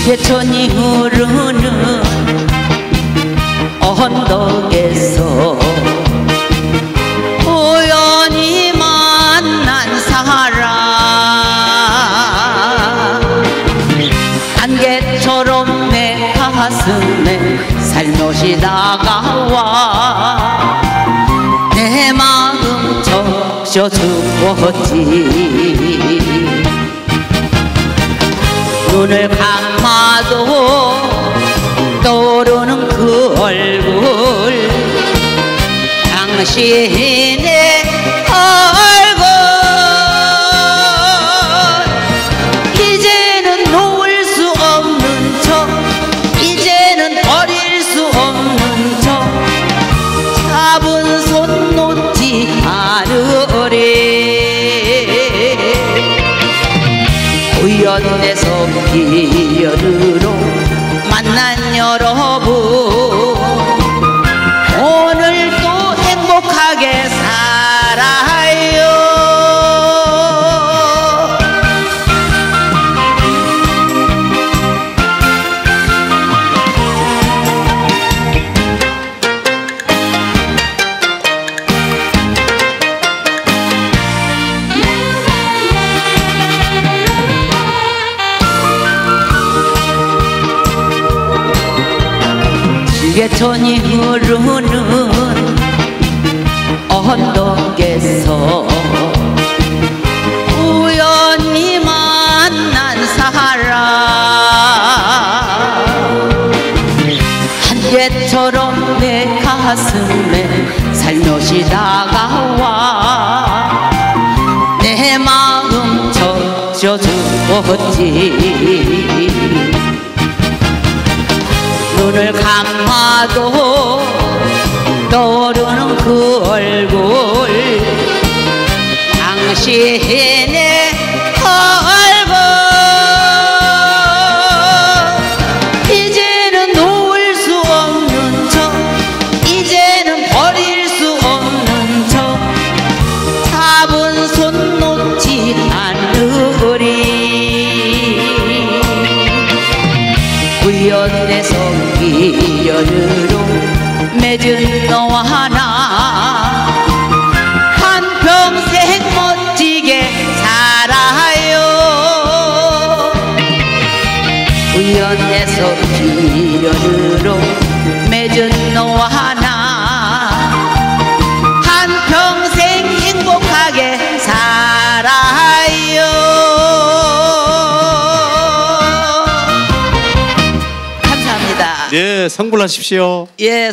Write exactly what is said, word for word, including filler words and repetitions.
지게천이 흐르는 언덕에서 우연히 만난 사람, 안개처럼 내 가슴에 살며시 다가와 내 마음 적셔주었지. 눈을 감아도 떠오르는 그 얼굴, 당신의 얼굴. 이제는 놓을 수 없는 척, 이제는 버릴 수 없는 척, 잡은 손 놓지 않으리. 우연에서 기련으로 만난 여러분, 오늘도 행복하게 살아요. 지게천이 흐르는 언덕에서 우연히 만난 사람, 한개처럼 내 가슴에 살며시 다가와 내 마음 적셔주었지. 눈을 감아도 떠오르는 그 얼굴, 당신의 얼굴. 이제는 놓을 수 없는 척, 이제는 버릴 수 없는 척, 잡은 손 놓지 않으리. 우연에서 기련으로 맺은 너와 나 한평생 멋지게 살아요. 우연에서 기련으로 맺은 너와 나 한평생 행복하게 살아요. 예, 성불하십시오. 예.